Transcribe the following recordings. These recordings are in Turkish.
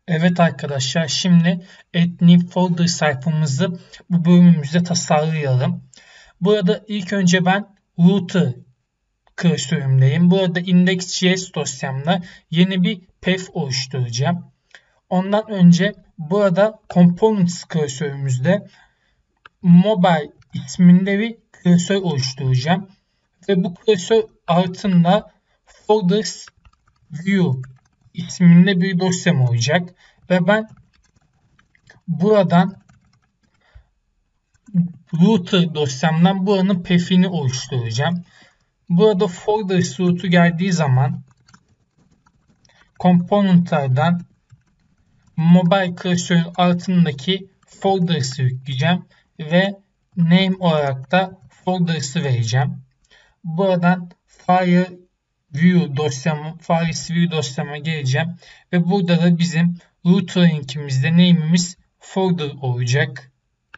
Evet arkadaşlar, şimdi Add New Folder sayfamızı bu bölümümüzde tasarlayalım. Burada ilk önce ben router klasörümdeyim. Burada index.js dosyamda yeni bir path oluşturacağım. Ondan önce burada components klasörümüzde mobile isminde bir klasör oluşturacağım. Ve bu klasör altında folders view isminde bir dosyam olacak. Ve ben buradan router dosyamdan buranın path'ini oluşturacağım. Burada folders root'u geldiği zaman component'lardan mobile klasörün altındaki folders'ı yükleyeceğim ve name olarak da folders'ı vereceğim. Buradan Files View dosyama geleceğim ve burada da bizim router linkimizde name'imiz folder olacak.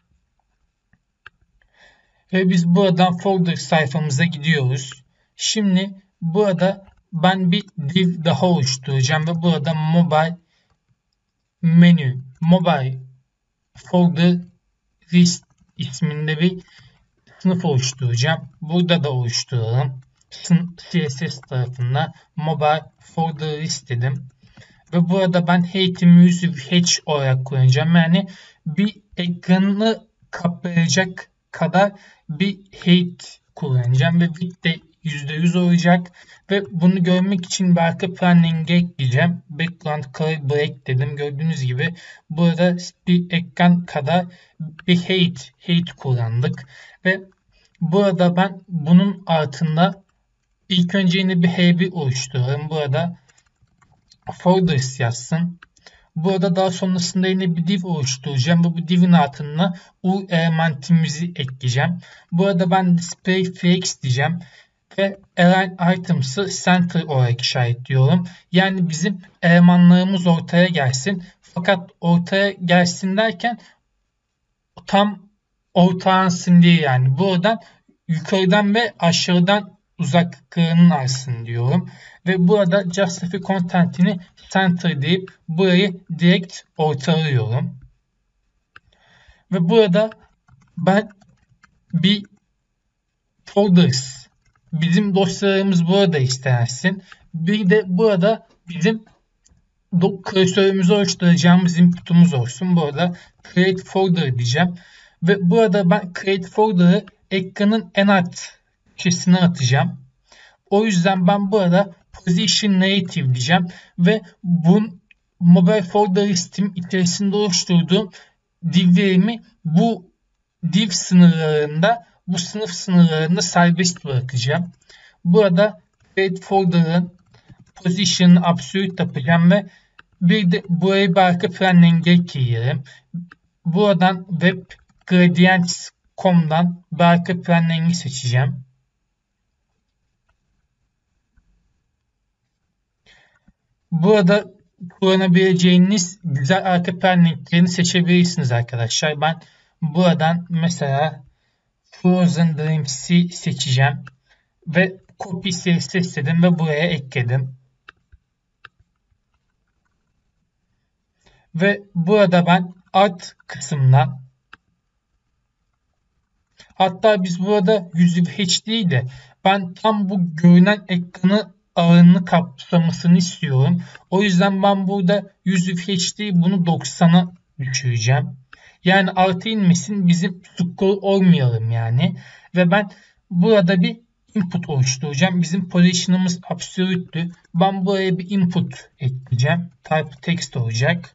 Ve biz buradan folder sayfamıza gidiyoruz. Şimdi burada ben bir div daha oluşturacağım ve burada mobile folder list isminde bir sınıf oluşturacağım. Burada da oluşturalım. CSS tarafında mobile folder list dedim. Ve burada ben height'imi 100 olarak kullanacağım. Yani bir ekranını kaplayacak kadar bir height kullanacağım ve width de %100 olacak ve bunu görmek için bir arka planning'e ekleyeceğim. Background color break dedim. Gördüğünüz gibi burada bir ekran kadar bir height kullandık ve burada ben bunun altında ilk önce yine bir HB oluşturuyorum. Burada folders yazsın. Burada daha sonrasında yine bir div oluşturacağım. Bu divin altına U elementimizi ekleyeceğim. Burada ben display flex diyeceğim. Ve align items'ı center olarak işaretliyorum. Yani bizim elemanlarımız ortaya gelsin. Fakat ortaya gelsin derken tam ortalansın diye, yani buradan yukarıdan ve aşağıdan uzaklıklarının artsın diyorum. Ve burada justify content'ini center deyip burayı direkt ortalıyorum. Ve burada ben bir folders, bizim dosyalarımız burada istensin. Bir de burada bizim klasörümüzü oluşturacağımız input'umuz olsun. Burada create folder diyeceğim. Ve burada ben create folder'ı ekranın en alt köşesine atacağım. O yüzden ben burada position native diyeceğim. Ve bu mobile folder listim içerisinde oluşturduğum divlerimi bu div sınırlarında, bu sınıf sınırlarında serbest bırakacağım. Burada create folder'ın position'ı absolute yapacağım ve bir de burayı bir arka planning'e ekleyelim. Buradan web gradients.com'dan bir arka planning'i seçeceğim. Burada kullanabileceğiniz güzel arka planning'lerini seçebilirsiniz arkadaşlar. Ben buradan mesela Frozen Dreams'i seçeceğim ve copy CSS dedim ve buraya ekledim. Ve burada ben alt kısımdan, hatta biz burada 100 Hz değil de ben tam bu görünen ekranı ağırlığını kapsamasını istiyorum. O yüzden ben burada 100 Hz değil, bunu 90'a düşüreceğim. Yani artı inmesin, bizim scroll olmayalım yani. Ve ben burada bir input oluşturacağım. Bizim position'ımız absolute'tü. Ben buraya bir input ekleyeceğim. Type text olacak.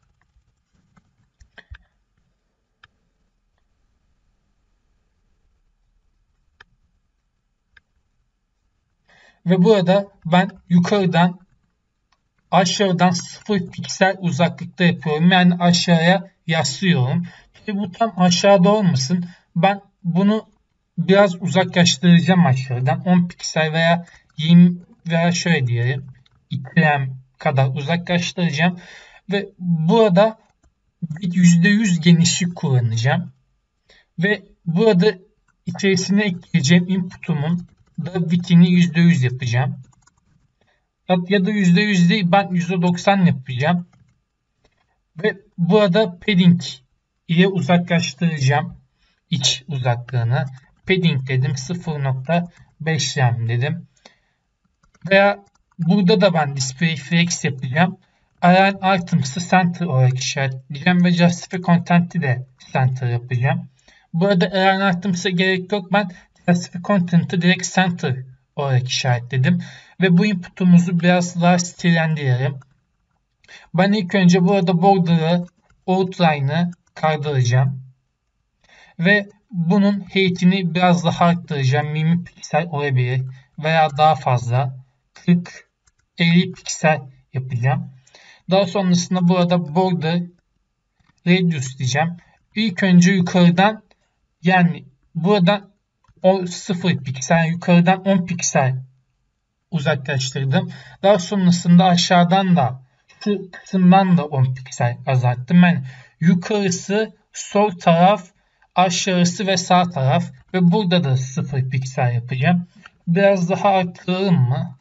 Ve burada ben yukarıdan aşağıdan 0 piksel uzaklıkta yapıyorum. Yani aşağıya yaslıyorum. İşte bu tam aşağıda olmasın. Ben bunu biraz uzaklaştıracağım aşağıdan. 10 piksel veya 20 veya şöyle diyelim 2 kadar uzaklaştıracağım. Ve burada %100 genişlik kullanacağım. Ve burada içerisine ekleyeceğim input'umun da width'ini %100 yapacağım. Ya da %100 değil, ben %90 yapacağım. Ve burada padding ile uzaklaştıracağım iç uzaklığını. Padding dedim, 0.5 rem dedim. Veya burada da ben display flex yapacağım. Align items'ı center olarak işaretleyeceğim ve justify content'i de center yapacağım. Burada align items'a gerek yok. Ben justify content'ı direkt center olarak işaretledim. Ve bu input'umuzu biraz daha stillendirelim. Ben ilk önce burada border'ı, outline'ı kaldıracağım. Ve bunun height'ini biraz daha arttıracağım. 20 piksel olabilir veya daha fazla. 40-50 piksel yapacağım. Daha sonrasında burada border radius diyeceğim. İlk önce yukarıdan, yani buradan 0 piksel, yukarıdan 10 piksel uzaklaştırdım. Daha sonrasında aşağıdan da, şu kısımdan da 10 piksel azalttım. Yani yukarısı, sol taraf, aşağısı ve sağ taraf ve burada da 0 piksel yapacağım. Biraz daha arttıralım mı?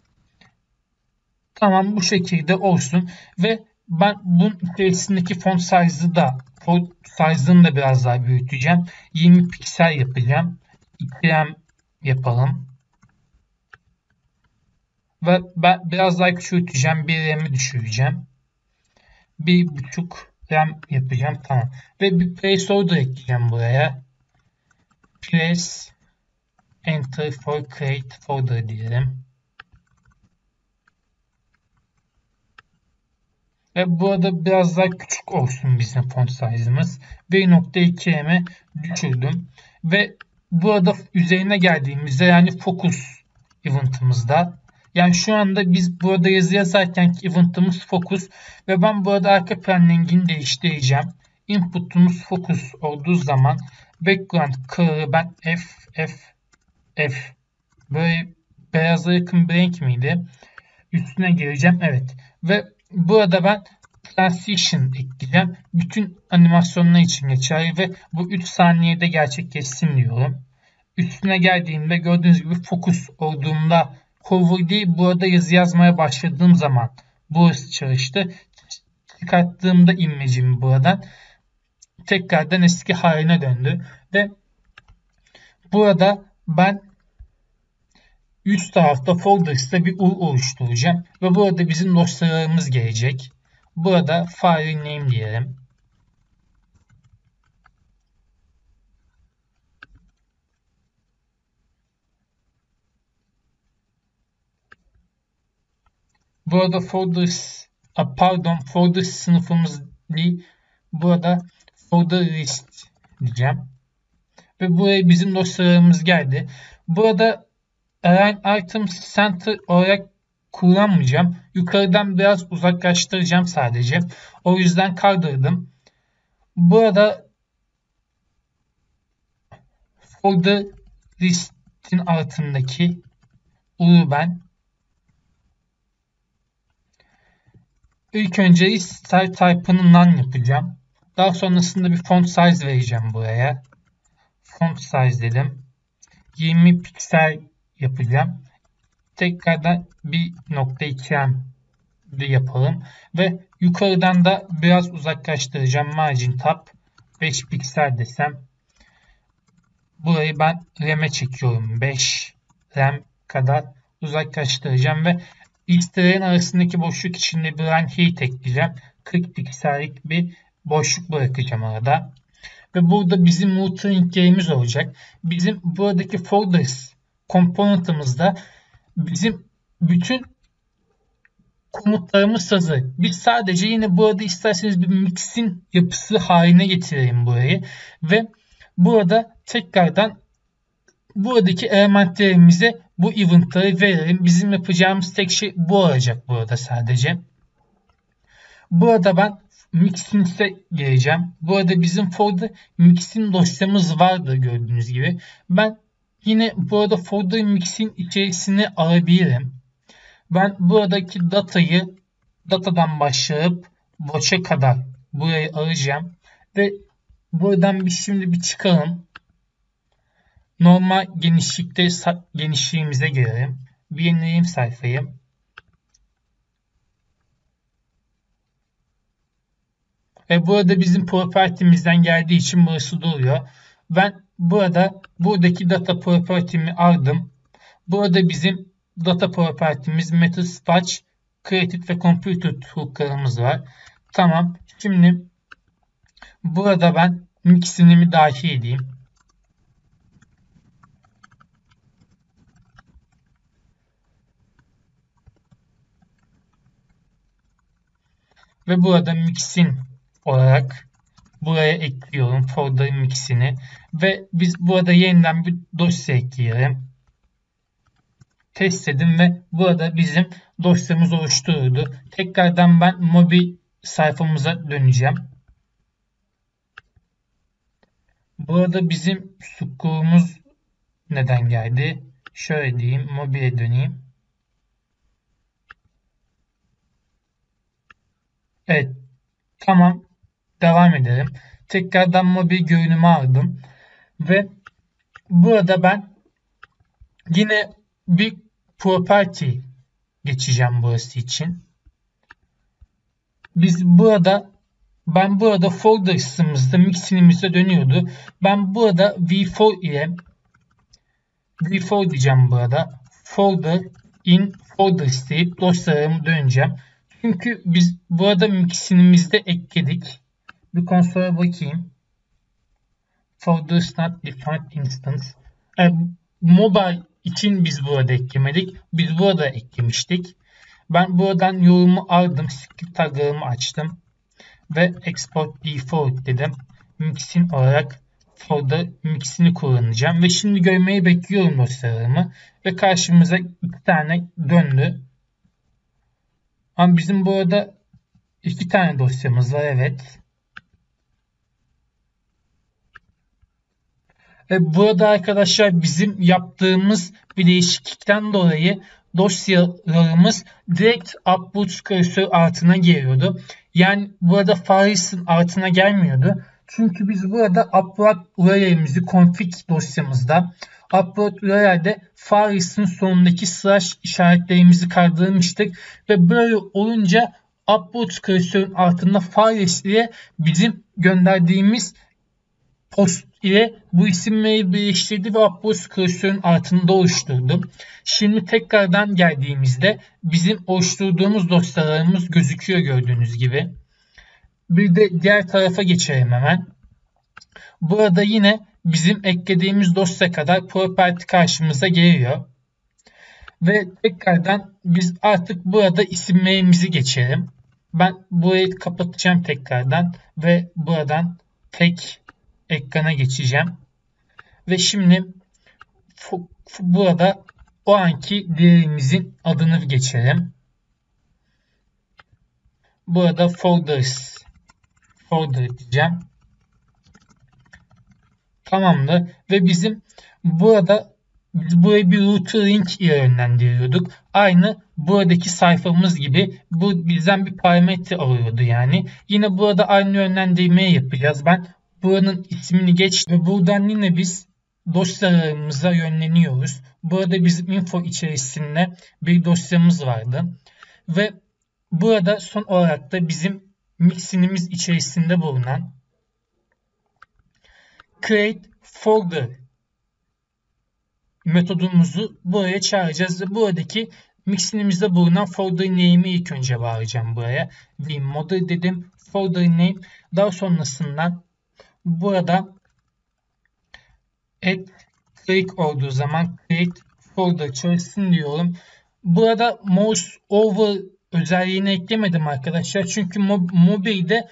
Tamam, bu şekilde olsun ve ben bunun içerisindeki font size'ını da biraz daha büyüteceğim. 20 piksel yapacağım. 2 yapalım. Ve ben biraz daha küçülteceğim. 1 rem'i düşüreceğim. 1.5 rem yapacağım. Tamam. Ve bir placeholder ekleyeceğim buraya. Place enter for create folder diyelim. Ve burada biraz daha küçük olsun bizim font size'ımız. 1.2 rem'e düşürdüm. Ve burada üzerine geldiğimizde, yani focus event'ımızda, yani şu anda biz burada yazı yazarken event'ımız focus ve ben burada arka plan rengini değiştireceğim. Input'umuz focus olduğu zaman background color'ı ben F böyle beyaza yakın bir renk miydi? Üstüne geleceğim. Evet. Ve burada ben transition ekleyeceğim. Bütün animasyonlar için geçerli ve bu 3 saniyede gerçekleşsin diyorum. Üstüne geldiğimde gördüğünüz gibi focus olduğumda hover değil, burada yazı yazmaya başladığım zaman burası çalıştı. Çıkarttığımda imlecimi buradan tekrardan eski haline döndü. Ve burada ben üst tarafta folders'ta bir oluşturacağım. Ve burada bizim dosyalarımız gelecek. Burada file name diyelim. Burada folders sınıfımız değil. Burada folder list diyeceğim. Ve buraya bizim dosyalarımız geldi. Burada align items center olarak kullanmayacağım. Yukarıdan biraz uzaklaştıracağım sadece. O yüzden kaldırdım. Burada folder listin altındaki ben ilk önce style type'ını none yapacağım. Daha sonrasında bir font size vereceğim buraya. Font size dedim. 20 piksel yapacağım. Tekrardan 1.2 de yapalım. Ve yukarıdan da biraz uzaklaştıracağım. Margin tab 5 piksel desem. Burayı ben rem'e çekiyorum. 5 rem kadar uzaklaştıracağım ve listelerin arasındaki boşluk içinde bir line height ekleyeceğim. 40 piksellik bir boşluk bırakacağım arada. Ve burada bizim motoring yerimiz olacak. Bizim buradaki folders komponentımızda bizim bütün komutlarımız hazır. Biz sadece yine burada isterseniz bir mixin yapısı haline getirelim burayı. Ve burada tekrardan buradaki elementlerimize bu event'ları verelim. Bizim yapacağımız tek şey bu olacak burada sadece. Burada ben Mixin'e geleceğim. Burada bizim folder Mixin dosyamız vardı gördüğünüz gibi. Ben yine burada folder Mixin içerisine alabilirim. Ben buradaki datadan başlayıp watch'e kadar burayı alacağım. Ve buradan şimdi bir çıkalım. Normal genişliğimize gelelim. Bir yenileyim sayfayı. Burada bizim property'mizden geldiği için burası duruyor. Ben buradaki data property'mi aldım. Burada bizim data property'miz methods touch, created ve computed hook'larımız var. Tamam. Şimdi burada ben mixinimi dahil edeyim. Ve burada mixin olarak buraya ekliyorum folder mixini. Ve biz burada yeniden bir dosya ekleyelim. Test edin ve burada bizim dosyamız oluşturuldu. Tekrardan ben mobil sayfamıza döneceğim. Burada bizim score'umuz neden geldi? Şöyle diyeyim, mobile döneyim. Evet, tamam. Devam edelim. Tekrardan mobil görünümü aldım. Ve burada ben yine bir property geçeceğim burası için. Ben burada folders'ımızda mixinimize dönüyordu. Ben burada v4 ile v4 diyeceğim burada. Folder in folders deyip dosyalarımı döneceğim. Çünkü biz burada mixinimizde ekledik. Bir konsola bakayım. Folders not defined instance. Mobile için biz burada eklemedik. Biz burada eklemiştik. Ben buradan yorumu aldım. Script taglarımı açtım. Ve export default dedim. Mixin olarak folder mixini kullanacağım. Ve şimdi görmeyi bekliyorum dosyalarımı. Ve karşımıza 2 tane döndü. Ama bizim burada 2 tane dosyamız var. Evet. Burada arkadaşlar bizim yaptığımız bir değişiklikten dolayı dosyalarımız direkt upload cursor altına geliyordu. Yani burada Faris'in altına gelmiyordu. Çünkü biz burada upload URL'imizi config dosyamızda upload URL'de Faris'in sonundaki slash işaretlerimizi kaldırmıştık. Ve böyle olunca upload cursor'un altında Faris ile bizim gönderdiğimiz post ile bu isimleri birleştirdi ve upload cursor'un altında oluşturdu. Şimdi tekrardan geldiğimizde bizim oluşturduğumuz dosyalarımız gözüküyor gördüğünüz gibi. Bir de diğer tarafa geçelim hemen. Burada yine bizim eklediğimiz dosya kadar property karşımıza geliyor. Ve tekrardan biz artık burada isimlerimizi geçelim. Ben burayı kapatacağım tekrardan ve buradan tek ekrana geçeceğim. Ve şimdi burada o anki değerimizin adını geçelim. Burada folder diyeceğim. Tamamdır. Ve bizim burayı bir router link ile yönlendiriyorduk. Aynı buradaki sayfamız gibi bu bizden bir parametre alıyordu yani. Yine burada aynı yönlendirmeyi yapacağız. Ben buranın ismini geçtim ve buradan yine biz dosyalarımıza yönleniyoruz. Burada bizim info içerisinde bir dosyamız vardı. Ve burada son olarak da bizim mixinimiz içerisinde bulunan create folder metodumuzu buraya çağıracağız. Ve buradaki mixinimizde bulunan folder name'i ilk önce bağlayacağım buraya. Ve model dedim. Folder name. Daha sonrasından burada add click olduğu zaman create folder çalışsın diyorum. Burada mouse over özelliğini eklemedim arkadaşlar. Çünkü mobilde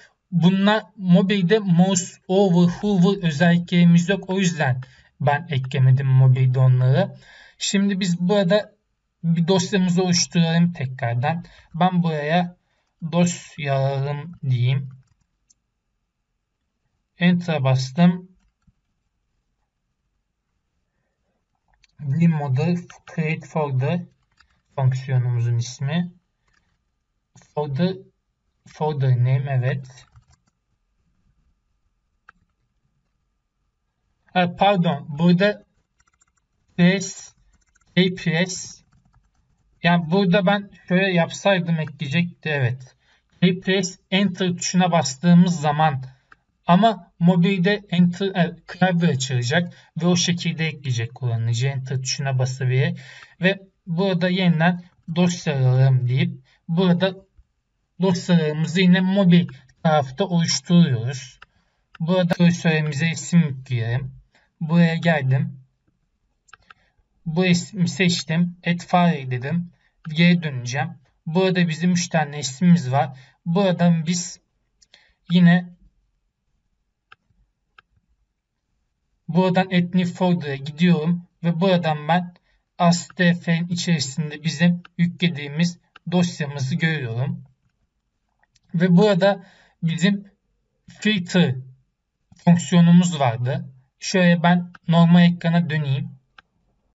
mouse over hover özelliklerimiz yok. O yüzden ben eklemedim mobilde onları. Şimdi biz burada bir dosyamızı oluşturalım tekrardan. Ben buraya dosyalarım diyeyim. Enter'a bastım. Model create folder fonksiyonumuzun ismi. Folder name evet. Pardon, burada press yani burada ben şöyle yapsaydım ekleyecekti evet. Replace Enter tuşuna bastığımız zaman ama mobilde klavye açılacak ve o şekilde ekleyecek kullanıcı Enter tuşuna basabilir ve burada yeniden dosyalarım deyip burada dosyalarımızı yine mobil tarafta oluşturuyoruz. Burada klasörümüze isim yükleyelim. Buraya geldim. Bu ismi seçtim. Add file dedim. Geri döneceğim. Burada bizim 3 tane ismimiz var. Buradan biz yine buradan Add New Folder'a gidiyorum ve buradan ben ASDF'nin içerisinde bizim yüklediğimiz dosyamızı görüyorum. Ve burada bizim filter fonksiyonumuz vardı. Şöyle ben normal ekrana döneyim.